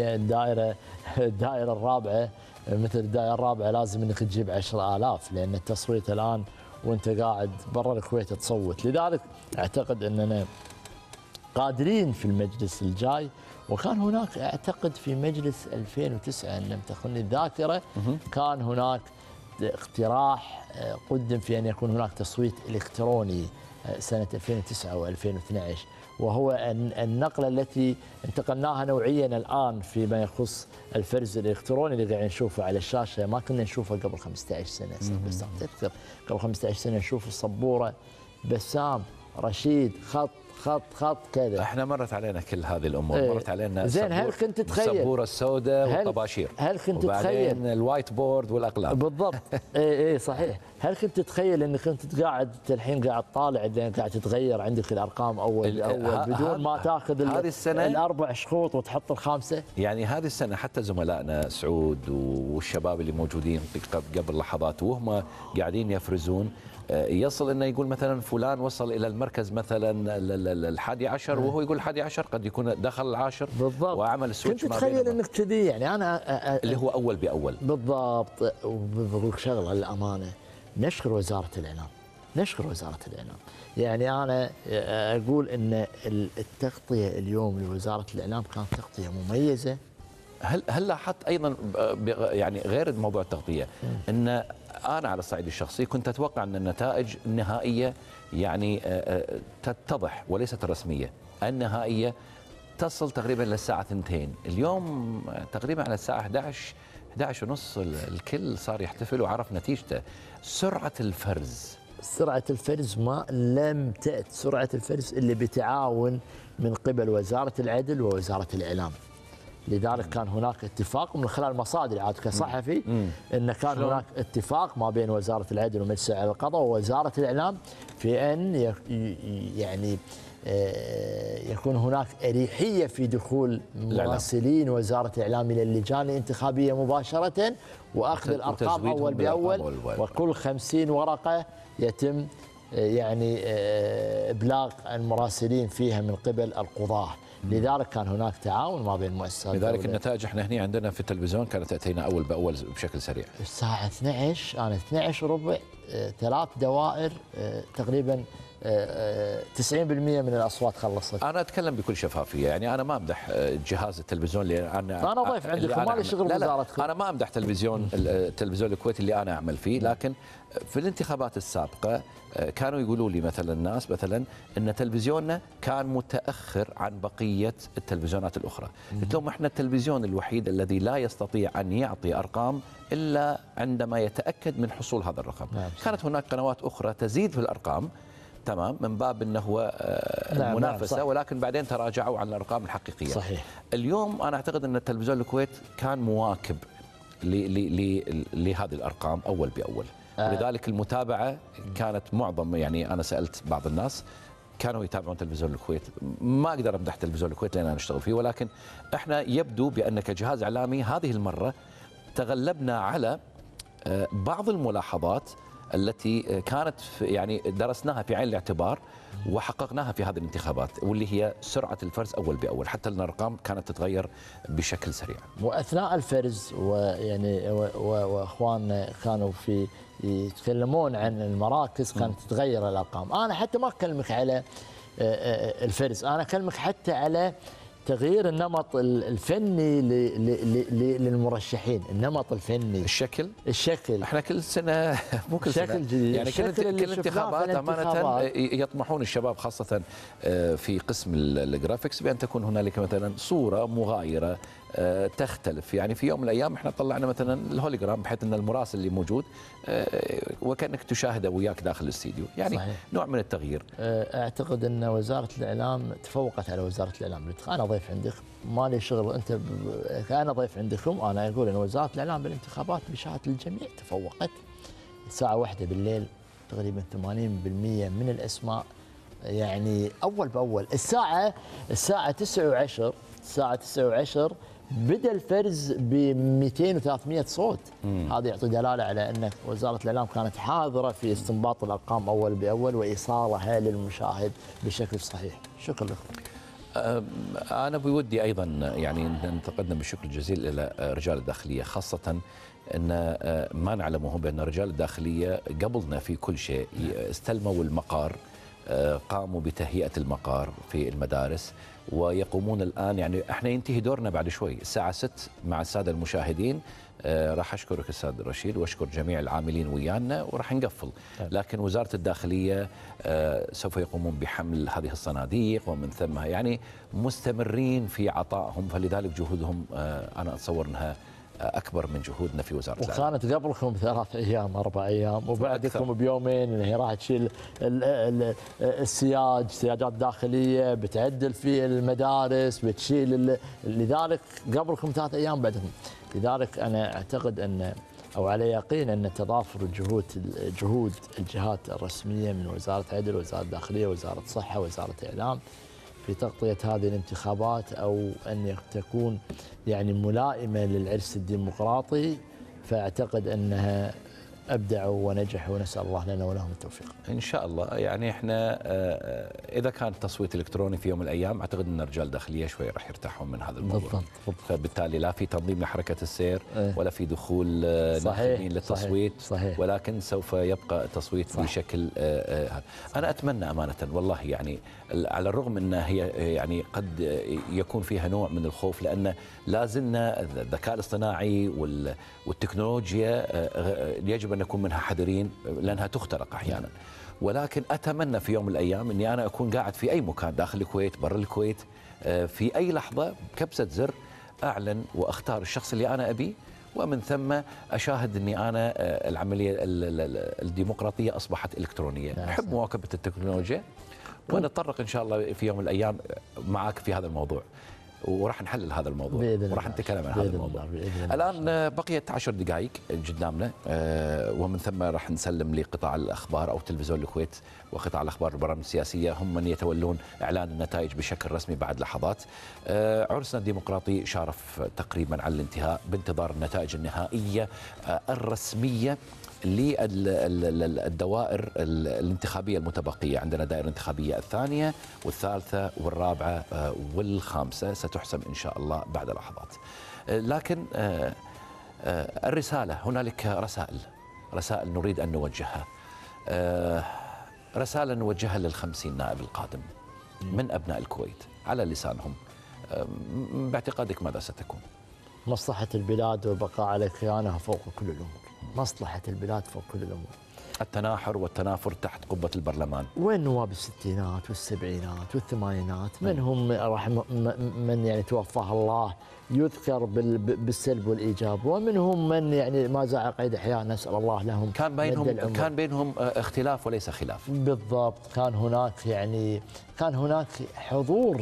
الدائره الرابعه، مثل الدائره الرابعه لازم انك تجيب 10,000، لان التصويت الان وانت قاعد برا الكويت تصوت. لذلك اعتقد اننا قادرين في المجلس الجاي. وكان هناك اعتقد في مجلس 2009 ان لم تخني الذاكره كان هناك اقتراح قدم في ان يكون هناك تصويت الكتروني سنه 2009 و2012، وهو النقله التي انتقلناها نوعيا الان فيما يخص الفرز الالكتروني اللي قاعد نشوفه على الشاشه، ما كنا نشوفه قبل 15 سنه. بس تذكر قبل 15 سنه نشوف السبوره بسام رشيد خط خط خط كذا. احنا مرت علينا كل هذه الامور، مرت علينا زين. هل كنت تتخيل السبوره السوداء والطباشير؟ هل كنت تتخيل الوايت بورد والاقلام؟ بالضبط. اي صحيح. هل كنت تتخيل انك كنت قاعد الحين قاعد طالع قاعد تتغير عندك الارقام اول بدون ما تاخذ هذه السنه الاربع شخوط وتحط الخامسه؟ يعني هذه السنه حتى زملائنا سعود والشباب اللي موجودين قبل لحظات وهم قاعدين يفرزون، يصل انه يقول مثلا فلان وصل الى المركز مثلا ال11 وهو يقول 11 قد يكون دخل العاشر. بالضبط. وعمل السويتش. كنت تتخيل انك كذي؟ يعني انا اللي هو اول باول. بالضبط. وبقول شغله للامانه، نشكر وزاره الاعلام، نشكر وزاره الاعلام. يعني انا اقول ان التغطيه اليوم لوزاره الاعلام كانت تغطيه مميزه. هل لاحظت ايضا يعني غير موضوع التغطيه ان انا على الصعيد الشخصي كنت اتوقع ان النتائج النهائيه يعني تتضح وليست الرسميه، النهائيه تصل تقريبا للساعه 2. اليوم تقريبا على الساعه 11 ونص الكل صار يحتفل وعرف نتيجته. سرعه الفرز ما لم تأت سرعه الفرز اللي بتعاون من قبل وزاره العدل ووزاره الاعلام. لذلك كان هناك اتفاق من خلال مصادر عاد كصحفي ان كان هناك اتفاق ما بين وزاره العدل ومجلس الاعلى القضاء ووزاره الاعلام في ان يعني يكون هناك اريحيه في دخول مراسلين وزاره الاعلام الى اللجان الانتخابيه مباشره واخذ الارقام اول باول، وكل 50 ورقه يتم يعني ابلاغ المراسلين فيها من قبل القضاه. لذلك كان هناك تعاون ما بين مؤسسات الدولة. لذلك النتائج احنا هنا عندنا في التلفزيون كانت تأتينا اول باول بشكل سريع. الساعه 12 انا 12 وربع 3 دوائر تقريبا 90% من الاصوات خلصت. انا اتكلم بكل شفافيه، يعني انا ما امدح جهاز التلفزيون اللي انا ضيف عندكم ما لي شغل وزارتكم. انا ما امدح التلفزيون الكويتي اللي انا اعمل فيه، لكن في الانتخابات السابقه كانوا يقولوا لي مثلا الناس مثلا ان تلفزيوننا كان متاخر عن بقيه التلفزيونات الاخرى. قلت لهم احنا التلفزيون الوحيد الذي لا يستطيع ان يعطي ارقام الا عندما يتاكد من حصول هذا الرقم. كانت هناك قنوات اخرى تزيد في الارقام تمام من باب انه هو المنافسه، ولكن بعدين تراجعوا عن الارقام الحقيقيه. صحيح. اليوم انا اعتقد ان التلفزيون الكويت كان مواكب لهذه الارقام اول باول، ولذلك المتابعه كانت معظم، يعني انا سالت بعض الناس كانوا يتابعون تلفزيون الكويت. ما اقدر امدح تلفزيون الكويت لان انا اشتغل فيه، ولكن احنا يبدو بان كجهاز اعلامي هذه المره تغلبنا على بعض الملاحظات التي كانت يعني درسناها في عين الاعتبار وحققناها في هذه الانتخابات، واللي هي سرعه الفرز اول باول، حتى الارقام كانت تتغير بشكل سريع. واثناء الفرز ويعني واخواننا كانوا يتكلمون عن المراكز كانت تتغير الارقام. انا حتى ما اكلمك على الفرز، انا اكلمك حتى على تغيير النمط الفني للمرشحين، النمط الفني، الشكل. احنا كل سنه مو كل شكل سنه جديد، يعني كل انتخابات امانه يطمحون الشباب خاصه في قسم الجرافيكس بان تكون هنالك مثلا صوره مغايره تختلف. يعني في يوم من الايام احنا طلعنا مثلا الهوليجرام بحيث ان المراسل اللي موجود وكانك تشاهده وياك داخل الاستديو، يعني صحيح. نوع من التغيير. اعتقد ان وزاره الاعلام تفوقت على وزاره الاعلام. انا ضيف عندك ما لي شغل، انت انا ضيف عندكم. انا اقول ان وزاره الاعلام بالانتخابات بشهاده الجميع تفوقت. الساعه 1 بالليل تقريبا 80% من الاسماء يعني اول باول. الساعه 9:10 الساعه 9:10 بدا الفرز ب 200 و300 صوت. هذا يعطي دلاله على ان وزاره الاعلام كانت حاضره في استنباط الارقام اول باول وايصالها للمشاهد بشكل صحيح. شكرا لكم. انا بودي ايضا يعني نتقدم بالشكر الجزيل الى رجال الداخليه، خاصه ان ما نعلمه بان رجال الداخليه قبلنا في كل شيء استلموا المقار، قاموا بتهيئه المقار في المدارس، ويقومون الآن يعني احنا ينتهي دورنا بعد شوي الساعة 6 مع السادة المشاهدين. راح أشكرك أستاذ رشيد وأشكر جميع العاملين ويانا وراح نقفل. لكن وزارة الداخلية سوف يقومون بحمل هذه الصناديق ومن ثم يعني مستمرين في عطائهم، فلذلك جهودهم أنا أتصور أنها أكبر من جهودنا في وزارة الإعلام. وكانت قبلكم 3 أيام 4 أيام وبعدكم بيومين إن هي راح تشيل السياج، سياجات داخلية، بتعدل في المدارس، بتشيل لذلك قبلكم 3 أيام بعدكم. لذلك أنا أعتقد أن أو على يقين أن تضافر جهود الجهات الرسمية من وزارة عدل، وزارة داخلية، وزارة صحة، وزارة إعلام في تغطية هذه الانتخابات أو أن تكون يعني ملائمة للعرس الديمقراطي، فأعتقد أنها أبدعوا ونجحوا ونسأل الله لنا ولهم التوفيق. إن شاء الله. يعني إحنا إذا كان تصويت إلكتروني في يوم من الأيام أعتقد أن رجال الداخلية شوي راح يرتاحون من هذا الموضوع. بالضبط. فبالتالي لا في تنظيم لحركة السير ولا في دخول ناخبين للتصويت. صحيح. ولكن سوف يبقى التصويت بشكل أنا أتمنى أمانة والله، يعني على الرغم أن هي يعني قد يكون فيها نوع من الخوف لأن لا زلنا الذكاء الاصطناعي والتكنولوجيا يجب أن نكون منها حذرين لأنها تخترق أحيانا. ولكن أتمنى في يوم من الأيام أني أنا أكون قاعد في أي مكان داخل الكويت برا الكويت في أي لحظة بكبسة زر أعلن وأختار الشخص اللي أنا أبيه، ومن ثم أشاهد أني أنا العملية الديمقراطية أصبحت إلكترونية. نحب مواكبة التكنولوجيا ونتطرق إن شاء الله في يوم من الأيام معك في هذا الموضوع، وراح نحلل هذا الموضوع وراح نتكلم عن هذا الموضوع. الآن بقيت 10 دقائق قدامنا ومن ثم راح نسلم لقطاع الأخبار أو تلفزيون الكويت وقطاع الأخبار البرامج السياسية، هم من يتولون إعلان النتائج بشكل رسمي بعد لحظات. عرسنا الديمقراطي شارف تقريبا على الانتهاء بانتظار النتائج النهائية الرسمية للدوائر الانتخابية المتبقية. عندنا دائرة انتخابية الثانية والثالثة والرابعة والخامسة ستحسم إن شاء الله بعد لحظات. لكن الرسالة، هنالك رسائل نريد أن نوجهها. رسالة نوجهها لل50 نائب القادم من أبناء الكويت على لسانهم، باعتقادك ماذا ستكون؟ مصلحة البلاد والبقاء على كيانها فوق كل الأمور. مصلحة البلاد فوق كل الأمور. التناحر والتنافر تحت قبة البرلمان. وين نواب الستينات والسبعينات والثمانينات؟ من هم من يعني توفاه الله يذكر بالسلب والإيجاب، ومنهم من يعني ما زال قيد حياة، نسأل الله لهم. كان بينهم اختلاف وليس خلاف. بالضبط. كان هناك حضور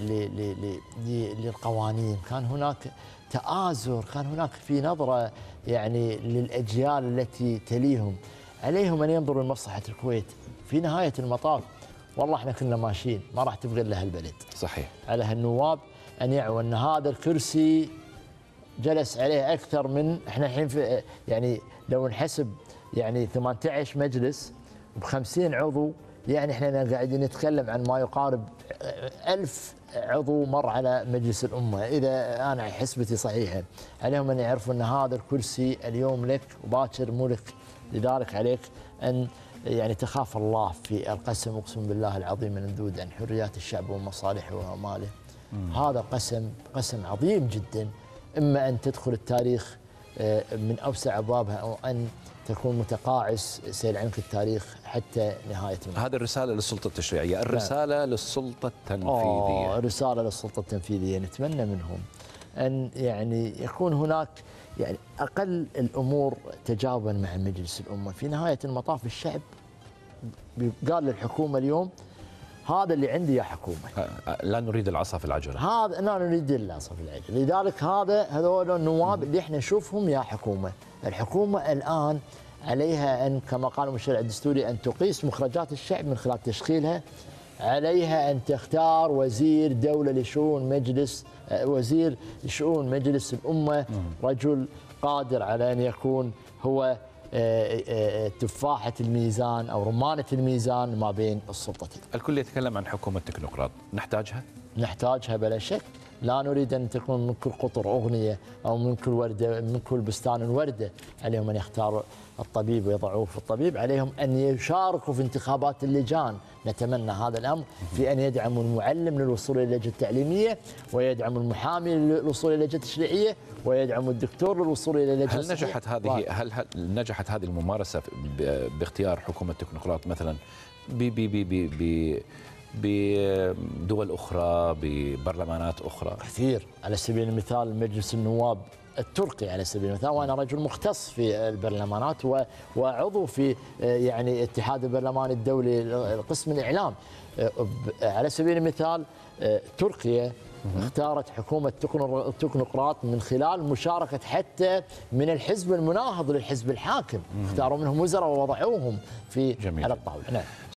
للقوانين، كان هناك تآزر، كان هناك في نظرة يعني للأجيال التي تليهم. عليهم أن ينظروا لمصلحة الكويت. في نهاية المطاف والله احنا كنا ماشيين، ما راح تبغي لها البلد. صحيح. على هالنواب أن يعوا أن هذا الكرسي جلس عليه أكثر من، احنا الحين في يعني لو نحسب يعني 18 مجلس ب50 عضو، يعني احنا قاعدين نتكلم عن ما يقارب 1000 عضو مر على مجلس الأمة، إذا أنا حسبتي صحيحة. عليهم أن يعرفوا أن هذا الكرسي اليوم لك وباكر مو لك، لذلك عليك أن يعني تخاف الله في القسم. أقسم بالله العظيم الممدود عن حريات الشعب ومصالحه وأماله. هذا قسم عظيم جدا، إما أن تدخل التاريخ من أوسع أبوابها، أو أن تكون متقاعس سيل عنك التاريخ حتى نهاية المطاف. هذه الرسالة للسلطة التشريعية، الرسالة للسلطة التنفيذية. رسالة للسلطة التنفيذية، نتمنى منهم أن يعني يكون هناك يعني أقل الأمور تجاوبا مع مجلس الأمة. في نهاية المطاف الشعب قال للحكومة اليوم هذا اللي عندي يا حكومة، لا نريد العصا في العجلة. هذا لا نريد العصا في العجلة. لذلك هذول النواب اللي احنا نشوفهم يا حكومة. الحكومة الآن عليها أن كما قال المشرع الدستوري أن تقيس مخرجات الشعب من خلال تشغيلها. عليها أن تختار وزير دولة لشؤون مجلس الأمة، رجل قادر على أن يكون هو تفاحة الميزان أو رمانة الميزان ما بين السلطتين. الكل يتكلم عن حكومة تكنوقراط، نحتاجها بلا شك. لا نريد أن تكون من كل قطر أغنية أو من كل وردة، من كل بستان وردة. عليهم أن يختاروا الطبيب ويضعوه في الطبيب. عليهم أن يشاركوا في انتخابات اللجان، نتمنى هذا الأمر، في أن يدعموا المعلم للوصول إلى اللجنة التعليمية، ويدعموا المحامي للوصول إلى اللجنة التشريعية، ويدعموا الدكتور للوصول إلى اللجنة الصحية. هل نجحت هذه الممارسة باختيار حكومة تكنوقراط مثلا بدول أخرى، ببرلمانات أخرى؟ كثير. على سبيل المثال مجلس النواب التركي على سبيل المثال، وأنا رجل مختص في البرلمانات وعضو في يعني اتحاد البرلمان الدولي قسم الإعلام. على سبيل المثال تركيا اختارت حكومة تكنوقراط من خلال مشاركة حتى من الحزب المناهض للحزب الحاكم. اختاروا منهم وزراء ووضعوهم على الطاولة. نعم.